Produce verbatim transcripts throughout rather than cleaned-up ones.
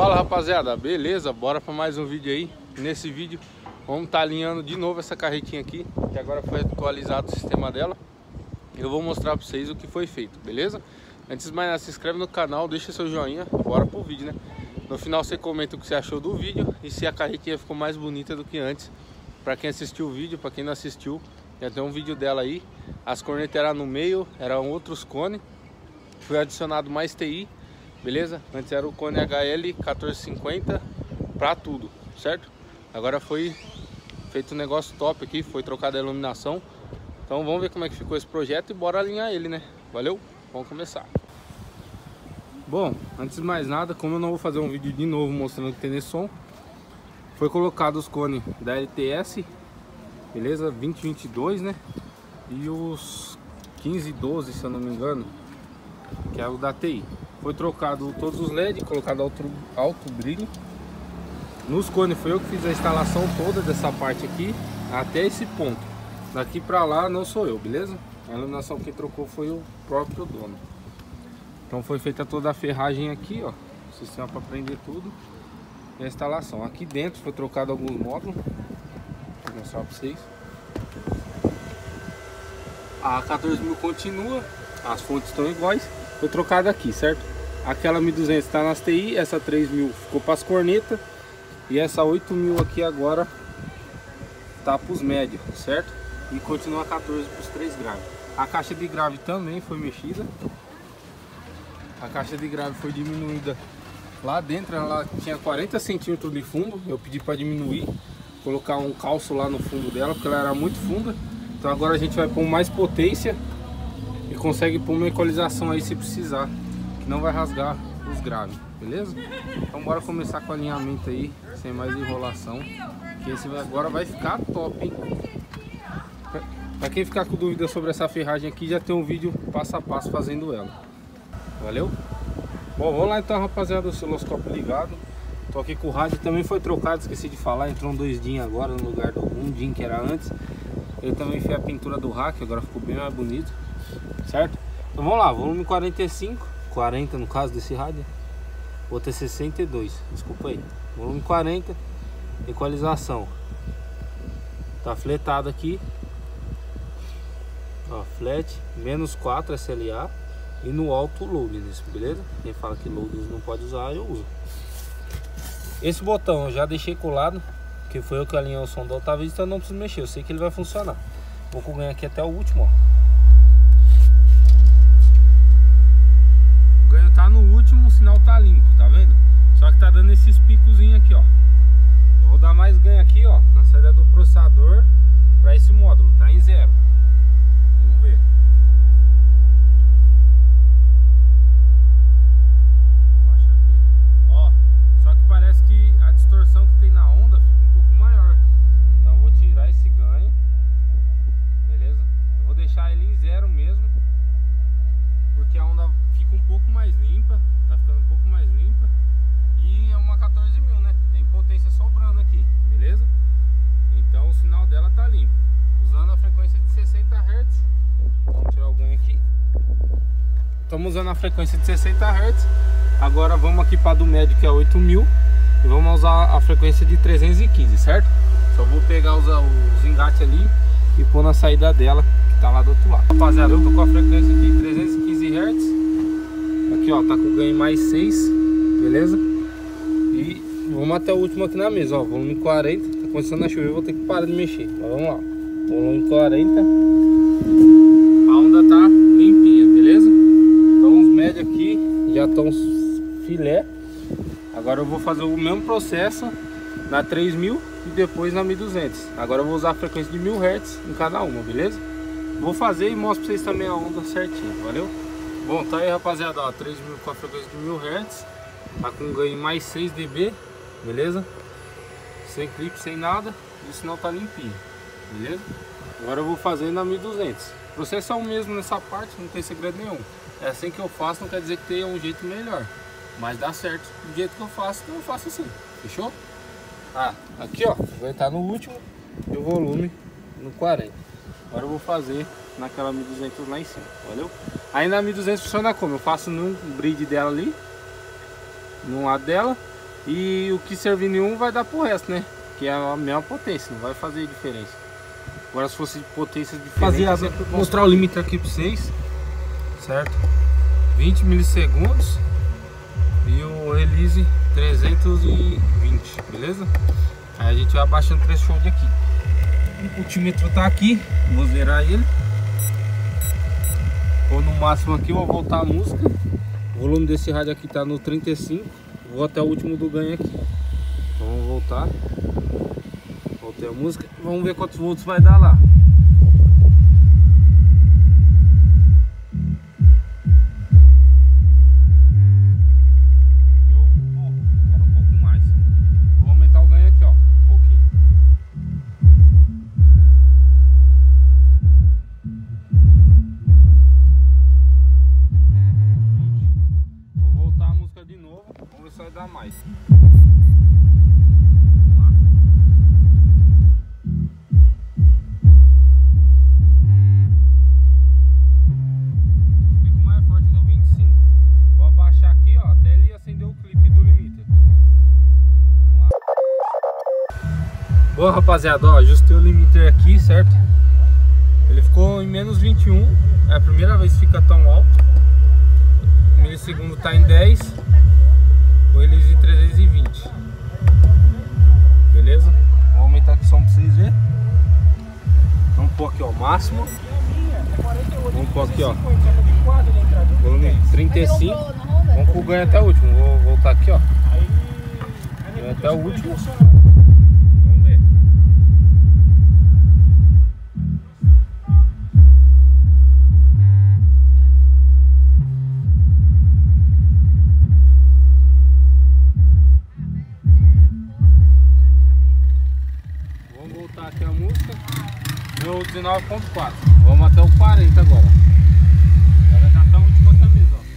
Fala rapaziada, beleza? Bora para mais um vídeo aí. Nesse vídeo vamos estar tá alinhando de novo essa carretinha aqui, que agora foi atualizado o sistema dela. Eu vou mostrar para vocês o que foi feito, beleza? Antes de mais nada, se inscreve no canal, deixa seu joinha, bora pro vídeo, né? No final você comenta o que você achou do vídeo e se a carretinha ficou mais bonita do que antes. Para quem assistiu o vídeo, para quem não assistiu, já tem um vídeo dela aí. As cornetas eram no meio, eram outros cones. Foi adicionado mais T I, beleza? Antes era o cone H L quatorze cinquenta para tudo, certo? Agora foi feito um negócio top aqui, foi trocada a iluminação. Então vamos ver como é que ficou esse projeto e bora alinhar ele, né? Valeu? Vamos começar. Bom, antes de mais nada, como eu não vou fazer um vídeo de novo mostrando que tem nesse som, foi colocado os cones da L T S, beleza? vinte vinte e dois, né? E os quinze doze, se eu não me engano, que é o da T I. Foi trocado todos os L E D, colocado alto, alto brilho. Nos cones foi eu que fiz a instalação toda dessa parte aqui até esse ponto. Daqui pra lá não sou eu, beleza? A iluminação que trocou foi o próprio dono. Então foi feita toda a ferragem aqui, ó, o sistema para prender tudo e a instalação. Aqui dentro foi trocado alguns módulos. Vou mostrar pra vocês. A quatorze mil continua, as fontes estão iguais. Foi trocada aqui, certo? Aquela mil e duzentos está nas T I, essa três mil ficou para as cornetas e essa oito mil aqui agora tá para os médios, certo? E continua a quatorze para os três graves. A caixa de grave também foi mexida. A caixa de grave foi diminuída lá dentro, ela tinha quarenta centímetros de fundo. Eu pedi para diminuir, colocar um calço lá no fundo dela, porque ela era muito funda. Então agora a gente vai pôr mais potência e consegue pôr uma equalização aí se precisar, que não vai rasgar os graves, beleza? Então bora começar com o alinhamento aí, sem mais enrolação, que esse agora vai ficar top, hein? Pra quem ficar com dúvida sobre essa ferragem aqui, já tem um vídeo passo a passo fazendo ela. Valeu? Bom, vamos lá então, rapaziada, o osciloscópio ligado. Tô aqui com o rádio, também foi trocado, esqueci de falar, entrou um dois D I M agora no lugar do um D I M que era antes. Eu também fiz a pintura do rack, agora ficou bem mais bonito, certo? Então vamos lá, volume quarenta e cinco, quarenta no caso desse rádio. Outro é sessenta e dois, desculpa aí. Volume quarenta, equalização. Tá fletado aqui. Ó, flat, menos quatro S L A. E no alto loadness, beleza? Quem fala que loadness não pode usar, eu uso. Esse botão eu já deixei colado, que foi eu que alinhei o som da outra vez, então eu não preciso mexer, eu sei que ele vai funcionar. Vou com o ganho aqui até o último, ó. O ganho tá no último, o sinal tá limpo, tá vendo? Só que tá dando esses picozinhos aqui, ó. Eu vou dar mais ganho aqui, ó, na saída do processador para esse módulo, tá em zero. Vamos ver. Parece que a distorção que tem na onda fica um pouco maior. Então eu vou tirar esse ganho, beleza? Eu vou deixar ele em zero mesmo, porque a onda fica um pouco mais limpa. Tá ficando um pouco mais limpa. E é uma quatorze mil, né? Tem potência sobrando aqui, beleza? Então o sinal dela tá limpo. Usando a frequência de sessenta hertz. Vamos tirar o ganho aqui. Estamos usando a frequência de sessenta hertz. Agora vamos aqui para do médio, que é oito mil, e vamos usar a frequência de trezentos e quinze, certo? Só vou pegar os, os engates ali e pôr na saída dela, que tá lá do outro lado. Rapaziada, eu tô com a frequência de trezentos e quinze hertz. Aqui, ó, tá com ganho mais seis, beleza? E vamos até o último aqui na mesa, ó, volume quarenta. Tá começando a chover, eu vou ter que parar de mexer. Mas vamos lá, volume quarenta. A onda tá limpinha, beleza? Então os médios aqui já estão filé. Agora eu vou fazer o mesmo processo na três mil e depois na mil e duzentos. Agora eu vou usar a frequência de mil hertz em cada uma, beleza? Vou fazer e mostro pra vocês também a onda certinho, valeu? Bom, tá aí, rapaziada, ó, três mil com a frequência de mil hertz. Tá com ganho mais seis decibéis, beleza? Sem clipe, sem nada. E o sinal tá limpinho, beleza? Agora eu vou fazer na mil e duzentos. O processo é o mesmo nessa parte, não tem segredo nenhum. É assim que eu faço, não quer dizer que tenha um jeito melhor, mas dá certo do jeito que eu faço, então eu faço assim, fechou? Ah, aqui ó, vai estar no último e o volume no quarenta. Agora eu vou fazer naquela mil e duzentos lá em cima, valeu? Aí na mil e duzentos funciona como? Eu faço num bridge dela ali, num lado dela, E o que servir nenhum vai dar pro resto, né? Que é a mesma potência, não vai fazer diferença. Agora se fosse potências diferentes, rapaziada, vou mostrar o limite aqui pra vocês, certo? vinte milissegundos e o release trezentos e vinte, beleza? Aí a gente vai abaixando o threshold aqui. O multímetro tá aqui, vou zerar ele. Vou no máximo aqui, vou voltar a música. O volume desse rádio aqui tá no trinta e cinco. Vou até o último do ganho aqui. Então vamos voltar. Voltei a música. Vamos ver quantos volts vai dar lá. Eu vou, quero um pouco mais. Vou aumentar o ganho aqui, ó. Um pouquinho. Vou voltar a música de novo. Vamos ver se vai dar mais. Bom, rapaziada, ó, ajustei o limiter aqui, certo? Ele ficou em menos vinte e um. É a primeira vez que fica tão alto. O milissegundo tá em dez. O release em trezentos e vinte. Beleza? Vou aumentar aqui o som pra vocês verem. Vamos pôr aqui, ó, máximo. Vamos pôr aqui, ó, volume trinta e cinco. Vamos pro ganho até o último. Vou voltar aqui, ó, ganho até o último. Aqui a música deu dezenove ponto quatro. Vamos até o quarenta agora. Agora já tá a última camisa, ó.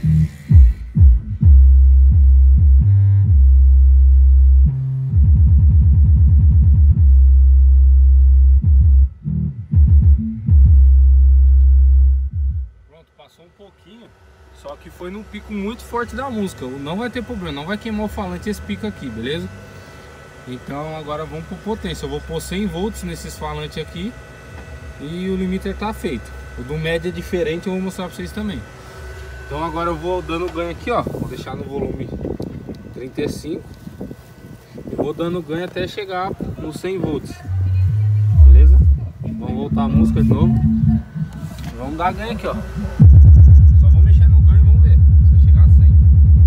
Pronto, passou um pouquinho. Só que foi num pico muito forte da música. Não vai ter problema, não vai queimar o falante esse pico aqui, beleza? Então agora vamos por potência. Eu vou pôr cem volts nesses falantes aqui e o limiter tá feito. O do médio é diferente, eu vou mostrar pra vocês também. Então agora eu vou dando ganho aqui, ó. Vou deixar no volume trinta e cinco e vou dando ganho até chegar nos cem volts. Beleza? Vamos voltar a música de novo. Vamos dar ganho aqui, ó. Só vou mexer no ganho e vamos ver se chegar a cem.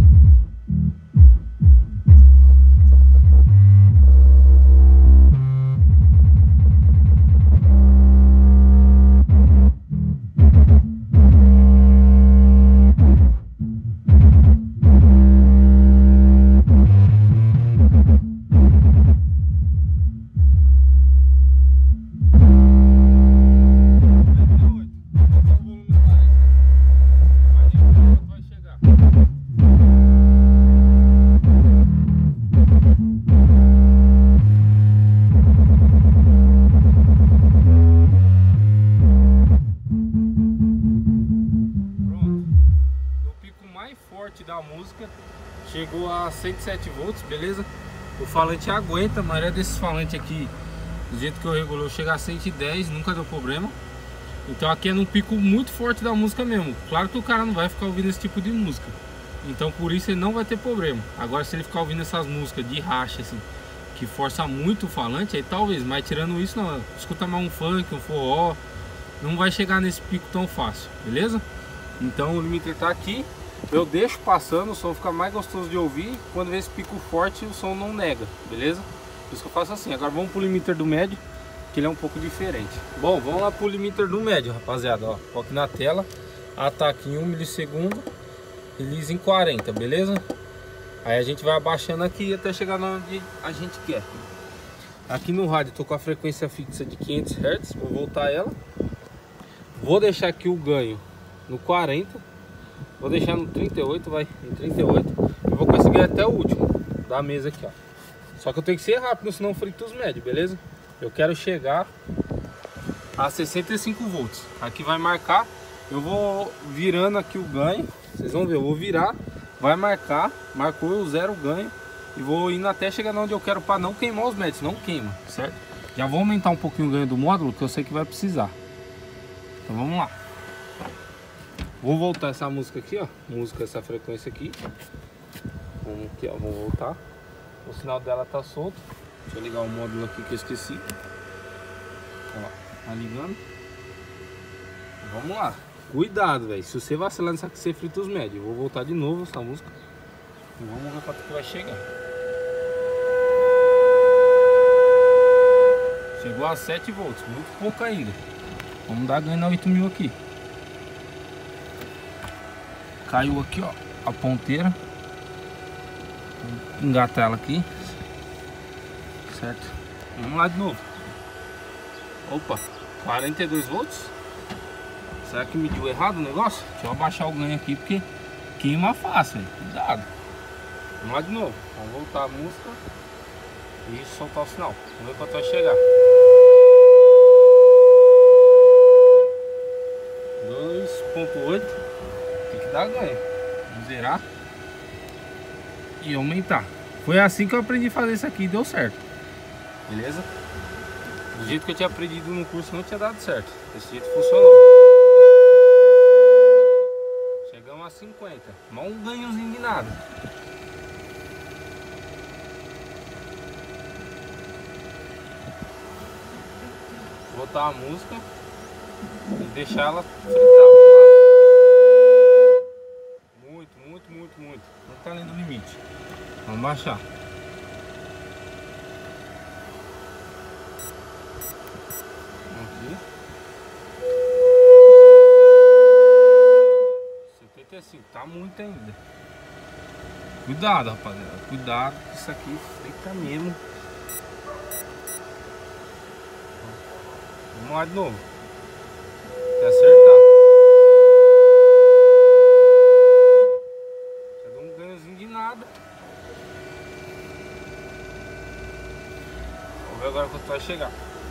Da música chegou a cento e sete volts, beleza? O falante aguenta, a maioria desses falantes aqui, do jeito que eu regulo, chega a cento e dez, nunca deu problema. Então aqui é num pico muito forte da música mesmo. Claro que o cara não vai ficar ouvindo esse tipo de música, então por isso ele não vai ter problema. Agora se ele ficar ouvindo essas músicas de racha assim, que força muito o falante, aí talvez, mas tirando isso não, escuta mais um funk, um forró, não vai chegar nesse pico tão fácil, beleza? Então o limiter tá aqui. Eu deixo passando, o som fica mais gostoso de ouvir. Quando vem esse pico forte, o som não nega, beleza? Por isso que eu faço assim. Agora vamos pro limiter do médio, que ele é um pouco diferente. Bom, vamos lá pro limiter do médio, rapaziada, ó. Coloque na tela, ataque em um milissegundo, release em quarenta, beleza? Aí a gente vai abaixando aqui até chegar onde a gente quer. Aqui no rádio tô com a frequência fixa de quinhentos hertz, vou voltar ela. Vou deixar aqui o ganho no quarenta. Vou deixar no trinta e oito, vai, em trinta e oito. Eu vou conseguir até o último da mesa aqui, ó. Só que eu tenho que ser rápido, senão frito os médios, beleza? Eu quero chegar a sessenta e cinco volts. Aqui vai marcar, eu vou virando aqui o ganho. Vocês vão ver, eu vou virar, vai marcar, marcou o zero ganho. e vou indo até chegar onde eu quero para não queimar os médios, não queima, certo? Já vou aumentar um pouquinho o ganho do módulo, que eu sei que vai precisar. Então vamos lá. Vou voltar essa música aqui, ó. Música, essa frequência aqui. Vamos aqui, ó. Vamos voltar. O sinal dela tá solto. Deixa eu ligar o módulo aqui que eu esqueci. Ó, tá ligando. Vamos lá. Cuidado, velho. Se você vacilar nisso aqui, você frita os médios. Eu vou voltar de novo essa música. E vamos ver quanto que vai chegar. Chegou a sete volts, muito pouco ainda. Vamos dar ganho na oito mil aqui. Caiu aqui, ó, a ponteira. Vou engatar ela aqui. Certo? Vamos lá de novo. Opa, quarenta e dois volts. Será que mediu errado o negócio? Deixa eu abaixar o ganho aqui porque queima fácil, hein? Cuidado. Vamos lá de novo. Vamos voltar a música e soltar o sinal. Vamos ver quanto vai chegar. dois ponto oito. Tem que dar ganho. Vamos zerar e aumentar. Foi assim que eu aprendi a fazer isso aqui e deu certo. Beleza? Do jeito que eu tinha aprendido no curso não tinha dado certo. Desse jeito funcionou. Chegamos a cinquenta. Mas um ganhozinho de nada. Vou botar a música e deixar ela fritar. Vamos lá. Muito, muito, muito, muito. Não tá além do limite. Vamos baixar. Aqui. setenta e cinco. Tá muito ainda. Cuidado, rapaziada. Cuidado. Isso aqui frita mesmo. Vamos lá de novo. Até acertar. Já deu um ganhozinho de nada. Vamos ver agora quanto vai chegar.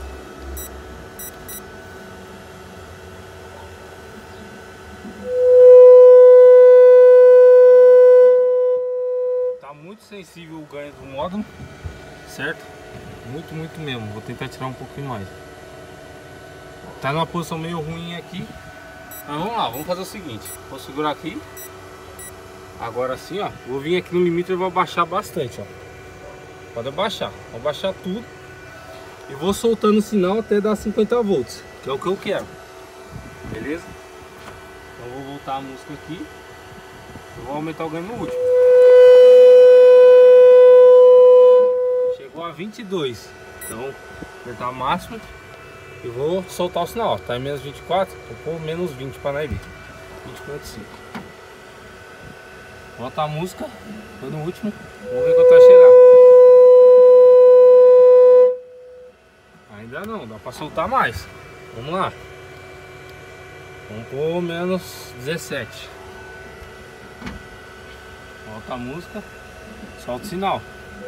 Tá muito sensível o ganho do módulo, certo? Muito, muito mesmo. Vou tentar tirar um pouquinho mais. Tá numa posição meio ruim aqui. Mas vamos lá, vamos fazer o seguinte. Vou segurar aqui. Agora sim, ó. Vou vir aqui no limite e vou abaixar bastante, ó. Pode abaixar. Vou abaixar tudo. E vou soltando o sinal até dar cinquenta volts. Que é o que eu quero. Beleza? Então vou voltar a música aqui. Eu vou aumentar o ganho no último. Chegou a vinte e dois. Então, vou apertar o máximo. E vou soltar o sinal, ó. Tá em menos vinte e quatro, vou pôr menos vinte para nós ver. vinte ponto cinco. Volta a música, foi no último. Vamos ver quanto vai chegar. Ainda não, dá para soltar mais. Vamos lá. Vamos pôr menos dezessete. Volta a música, solta o sinal.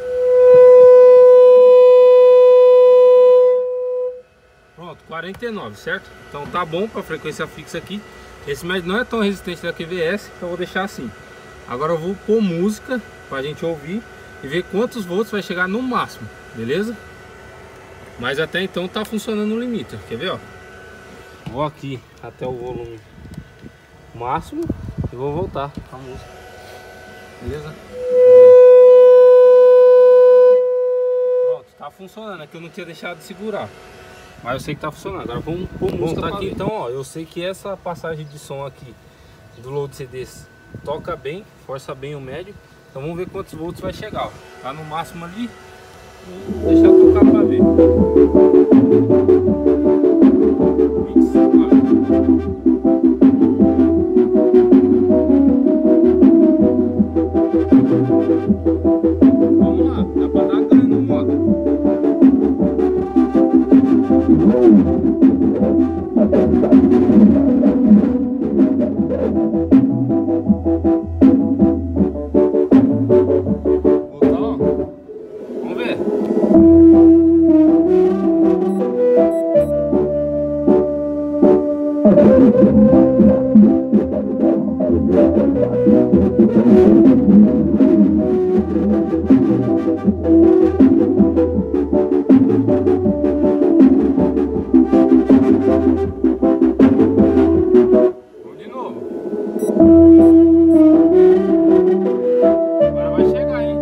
Pronto, quarenta e nove, certo? Então tá bom para frequência fixa aqui. Esse médio não é tão resistente da Q V S, então eu vou deixar assim. Agora eu vou pôr música pra gente ouvir e ver quantos volts vai chegar no máximo, beleza? Mas até então tá funcionando no limite, quer ver, ó? Vou aqui até o volume máximo e vou voltar a música, beleza? Pronto, tá funcionando, é que eu não tinha deixado de segurar. Mas eu sei que tá funcionando. Agora vamos pôr música tá aqui. Então, ó, eu sei que essa passagem de som aqui do load C Ds toca bem, força bem o médio. Então vamos ver quantos volts vai chegar, ó. Tá no máximo ali. Vou deixar tocar pra ver. vinte e cinco, vamos lá, dá pra dar ganho no modo. Vamos de novo. Agora vai chegar, hein?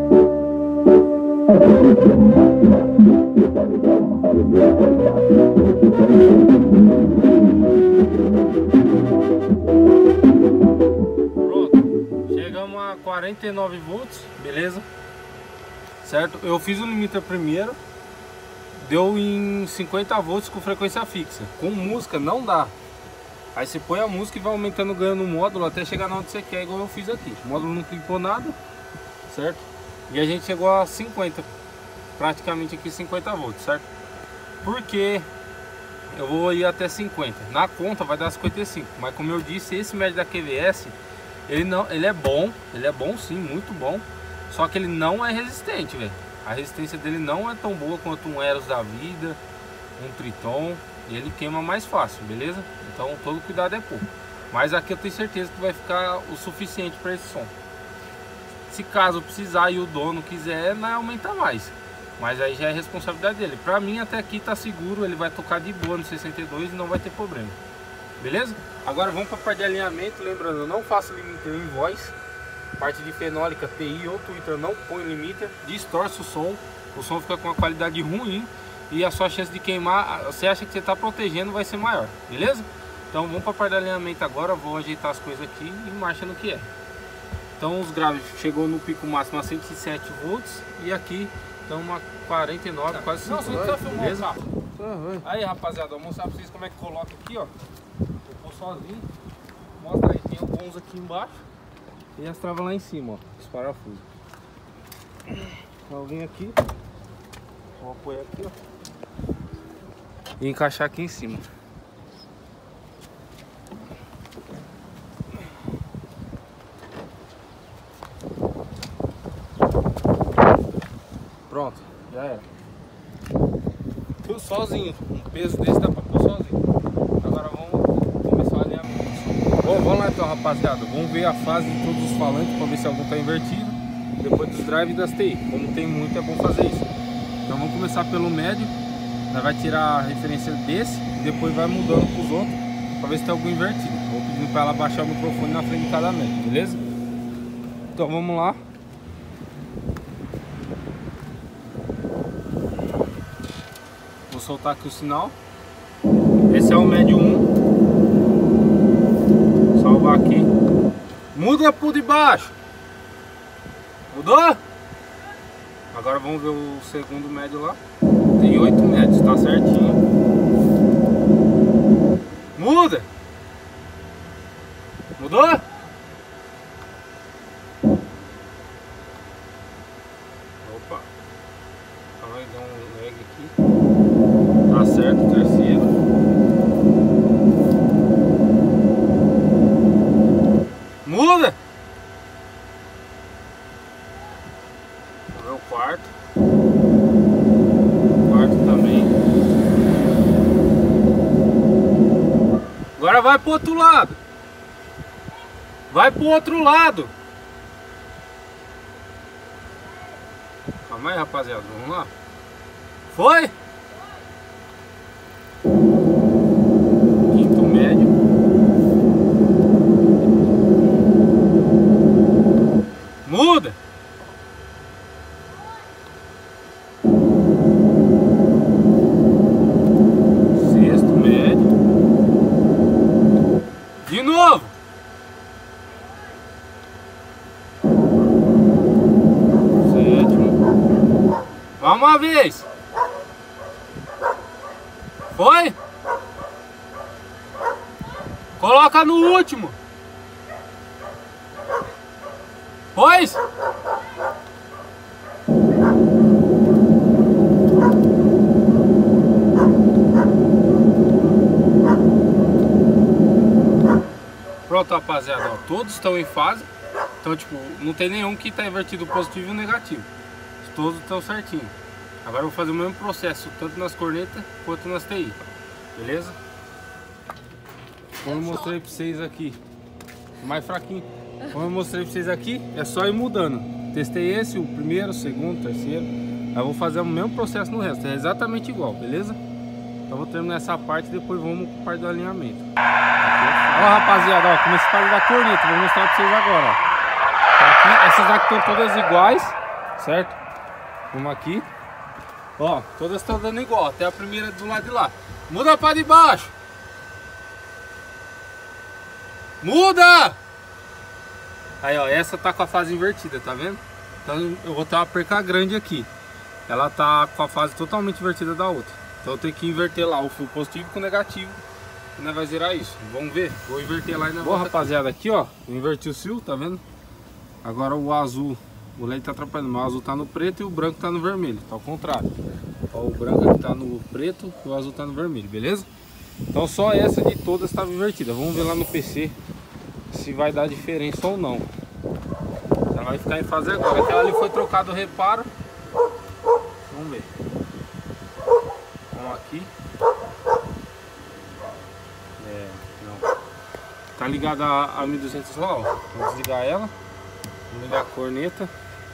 Pronto, chegamos a quarenta e nove volts, beleza? Certo? Eu fiz o limiter primeiro, deu em cinquenta volts com frequência fixa. Com música não dá. Aí você põe a música e vai aumentando, ganhando o módulo até chegar na onde você quer, igual eu fiz aqui. O módulo não clipou nada, certo? E a gente chegou a cinquenta, praticamente aqui cinquenta volts, certo? Porque eu vou ir até cinquenta. Na conta vai dar cinquenta e cinco, mas como eu disse, esse médio da Q V S, ele não, ele é bom, ele é bom sim, muito bom. Só que ele não é resistente, velho. A resistência dele não é tão boa quanto um Eros da vida, um Triton. E ele queima mais fácil, beleza? Então todo cuidado é pouco. Mas aqui eu tenho certeza que vai ficar o suficiente para esse som. Se caso precisar e o dono quiser, não aumenta mais. Mas aí já é responsabilidade dele. Pra mim até aqui tá seguro, ele vai tocar de boa no sessenta e dois e não vai ter problema. Beleza? Agora vamos para a parte de alinhamento. Lembrando, eu não faço limiter em voz. Parte de fenólica, T I ou Twitter eu não ponho limiter. Distorce o som. O som fica com uma qualidade ruim. E a sua chance de queimar, você acha que você está protegendo, vai ser maior. Beleza? Então vamos para a parte de alinhamento agora. Vou ajeitar as coisas aqui e marcha no que é. Então os graves chegou no pico máximo a cento e sete volts. E aqui estamos a quarenta e nove, quase cinquenta. Beleza? Uhum. Aí rapaziada, vou mostrar para vocês como é que coloca aqui, ó. Eu vou sozinho. Mostra aí, tem alguns aqui embaixo e as travas lá em cima, ó, os parafusos. Então eu venho aqui, vou apoiar aqui, ó, e encaixar aqui em cima. Pronto, já era. Tudo sozinho, um peso desse dá pra pôr sozinho. Agora vamos começar a alinhar. Bom, vamos lá então, rapaziada. Vamos ver a fase de todos os falantes para ver se algum tá invertido. Depois dos drives e das T I. Como tem muito, é bom fazer isso. Então vamos começar pelo médio. Nós vai tirar a referência desse e depois vai mudando para os outros para ver se tem algum invertido. Vou pedindo para ela baixar o microfone na frente de cada médio, beleza? Então vamos lá. Vou soltar aqui o sinal. Esse é o médio um. Salvar aqui. Muda por debaixo. Mudou? Agora vamos ver o segundo médio lá. Tem oito médios, tá certinho. Muda. Mudou? Opa. Vai dar um lag aqui. Tá certo, o terceiro. Muda! Vamos ver o quarto. O quarto também. Agora vai pro outro lado. Vai pro outro lado. Calma aí, rapaziada. Vamos lá. Foi? Quinto médio. Muda. Sexto médio. De novo. Sétimo. Vamos uma vez. Foi? Coloca no último. Pois? Pronto, rapaziada, ó, todos estão em fase. Então, tipo, não tem nenhum que tá invertido positivo e negativo. Todos estão certinho. Agora eu vou fazer o mesmo processo, tanto nas cornetas quanto nas T I. Beleza? Como eu mostrei pra vocês aqui, mais fraquinho. Como eu mostrei pra vocês aqui, é só ir mudando. testei esse, o primeiro, o segundo, o terceiro. Eu vou fazer o mesmo processo no resto, é exatamente igual, beleza? Então vou terminar essa parte e depois vamos para a parte do alinhamento. Ó, rapaziada, ó, comecei a fazer da corneta, vou mostrar para vocês agora, ó. Tá aqui, essas aqui estão todas iguais, certo? Vamos aqui. Ó, todas estão dando igual, até a primeira do lado de lá. Muda para de baixo. Muda! Aí, ó, essa tá com a fase invertida, tá vendo? Então eu vou ter uma perca grande aqui. Ela tá com a fase totalmente invertida da outra. Então eu tenho que inverter lá o fio positivo com o negativo. E nós vai zerar isso. Vamos ver? Vou inverter lá e na volta. Bom, rapaziada, aqui, ó, eu inverti o fio, tá vendo? Agora o azul, o L E D tá atrapalhando. O azul tá no preto e o branco tá no vermelho. Tá ao contrário. Ó, o branco aqui tá no preto e o azul tá no vermelho, beleza? Então só essa de todas estava invertida. Vamos ver lá no P C se vai dar diferença ou não. Ela vai ficar em fase agora. Aquela ali foi trocado o reparo. Vamos ver. Vamos aqui. É, não. Tá ligada a, a mil e duzentos lá, ó. Vou desligar ela. Vou ligar a corneta.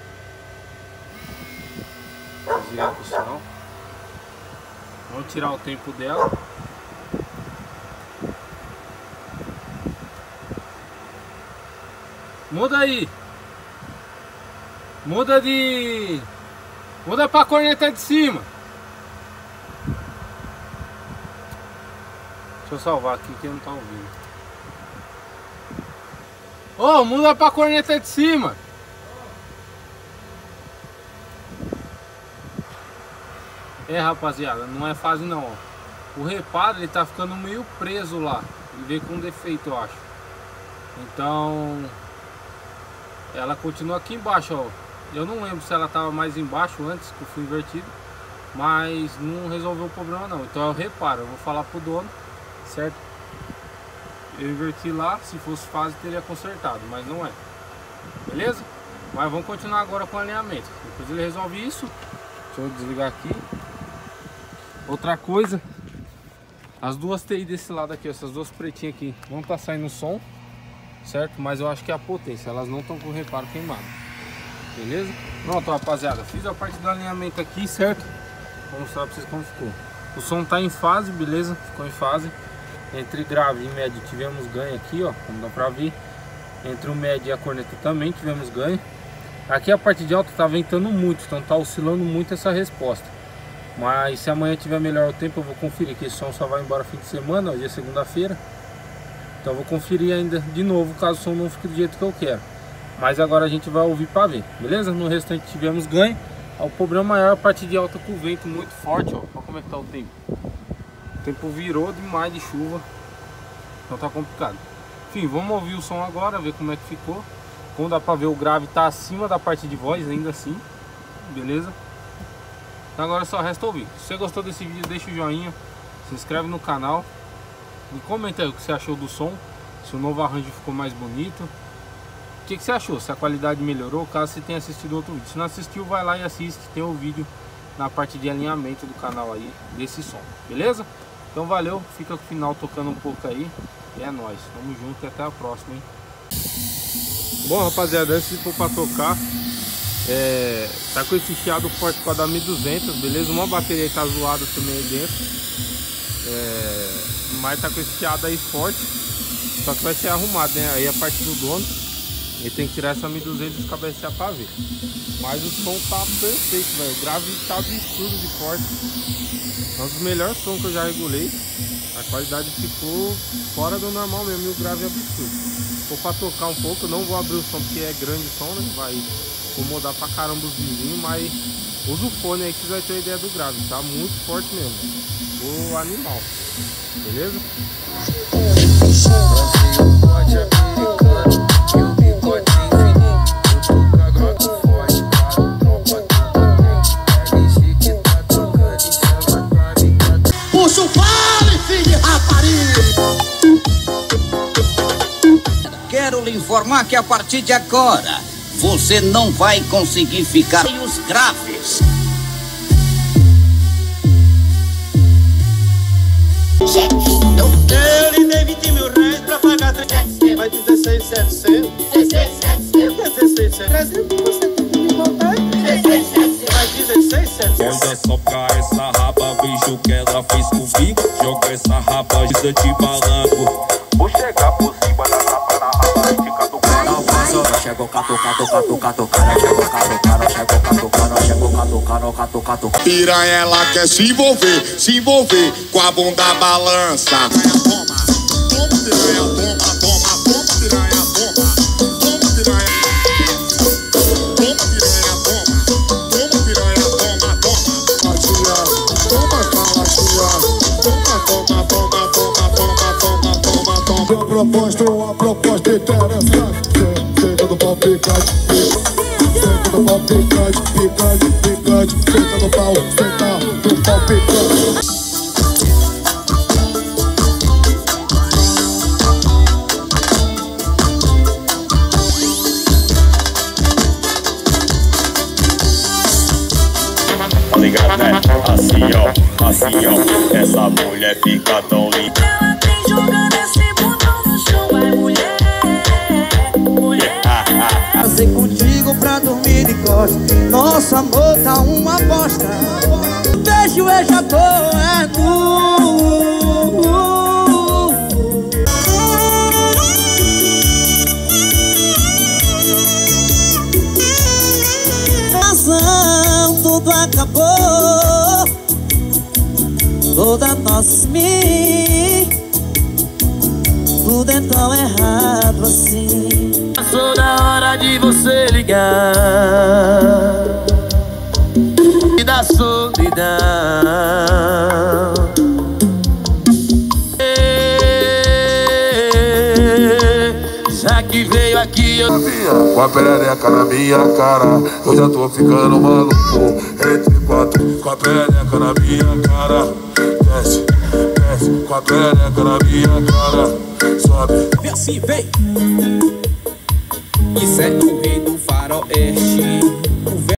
Vou desligar o sinal. Vamos tirar o tempo dela. Muda aí. Muda de... Muda pra corneta de cima. Deixa eu salvar aqui que não tá ouvindo. Ô, oh, muda pra corneta de cima. É, rapaziada, não é fácil não, ó. O reparo, ele tá ficando meio preso lá. Ele veio com defeito, eu acho. Então... ela continua aqui embaixo, ó. Eu não lembro se ela estava mais embaixo antes que eu fui invertido, mas não resolveu o problema não. Então eu reparo, eu vou falar pro dono, certo? Eu inverti lá, se fosse fase teria consertado, mas não é. Beleza? Mas vamos continuar agora com o alinhamento. Depois ele resolve isso. Deixa eu desligar aqui. Outra coisa, as duas T I desse lado aqui, essas duas pretinhas aqui, não tá saindo som, certo? Mas eu acho que é a potência, elas não estão com o reparo queimado. Beleza? Pronto, rapaziada, fiz a parte do alinhamento aqui, certo? Vou mostrar pra vocês como ficou. O som tá em fase, beleza? Ficou em fase. Entre grave e médio tivemos ganho aqui, ó, como dá pra ver. Entre o médio e a corneta também tivemos ganho. Aqui a parte de alta tá ventando muito, então tá oscilando muito essa resposta. Mas se amanhã tiver melhor o tempo, eu vou conferir, que esse som só vai embora fim de semana, hoje é segunda-feira. Então eu vou conferir ainda de novo, caso o som não fique do jeito que eu quero. Mas agora a gente vai ouvir para ver, beleza? No restante tivemos ganho. O problema maior é a parte de alta com o vento muito forte, ó. Olha como é que tá o tempo. O tempo virou demais de chuva. Então tá complicado. Enfim, vamos ouvir o som agora, ver como é que ficou. Como dá para ver, o grave tá acima da parte de voz ainda assim. Beleza? Então agora só resta ouvir. Se você gostou desse vídeo, deixa o joinha, se inscreve no canal. E comenta aí o que você achou do som, se o novo arranjo ficou mais bonito. O que, que você achou? Se a qualidade melhorou, caso você tenha assistido outro vídeo. Se não assistiu, vai lá e assiste, tem o vídeo na parte de alinhamento do canal aí, desse som, beleza? Então valeu, fica com o final tocando um pouco aí. E é nóis, tamo junto e até a próxima, hein? Bom, rapaziada, antes de pôr pra tocar, é, tá com esse chiado forte com a da mil e duzentos, beleza? Uma bateria aí tá zoada também aí dentro. É... mas tá com esse chiado aí forte, só que vai ser arrumado, né? Aí a parte do dono, ele tem que tirar essa mil e duzentos e descabecear pra ver. Mas o som tá perfeito, velho. O grave tá absurdo de forte. É um dos melhores sons que eu já regulei. A qualidade ficou fora do normal mesmo, e o grave é absurdo. Vou pra tocar um pouco, eu não vou abrir o som porque é grande o som, né? Vai incomodar pra caramba os vizinhos, mas usa o fone aí que vocês vão ter uma ideia do grave. Tá muito forte mesmo. O animal. Beleza? Puxa o fale, filho de rapariga! Quero lhe informar que a partir de agora você não vai conseguir ficar sem os graves. Ele deu vinte mil reais pra pagar três. Vai dezesseis mil e setecentos. dezesseis mil e setecentos. dezesseis mil e setecentos. Olha só pra essa raba, vejo o que ela fez comigo. Joga essa raba, giza de malandro. Vou chegar por cima da raba, na raba, e fica do cara. Chegou catucado, catucado, cara. Chegou catucado, chegou catucado, chegou catucado, catucado. Piranha, ela quer se envolver, se envolver com a bunda balança. Toma, toma, piranha, toma, toma, toma, piranha, toma. Toma, piranha. Toma, piranha, toma. Toma, piranha, toma, toma. Matia, toma, calatia. Toma, toma, toma, toma, toma, toma, toma, toma. Uma proposta, uma proposta interessante. Senta do pau picante, senta do pau picante, picante, picante. Senta do pau, senta do pau picante. Tá ligado, né? Assim, ó, assim, ó. Essa mulher fica tão linda. Ela vem jogando esse bundão no chão, vai mulher, mulher. Passei contigo pra dormir de costas. Nosso amor tá uma bosta. Beijo eu já tô é nu. Ação, tudo acabou. Toda nossa me. Tudo é tão errado assim. Passou da hora de você ligar e da solidão. Já que veio aqui eu... Com a perereca na minha cara, eu já tô ficando maluco. Entre quatro, com a perereca na minha cara. Desce, desce, com a perereca na minha cara. Sobe. Vem assim, vem. Isso é o rei do faroeste.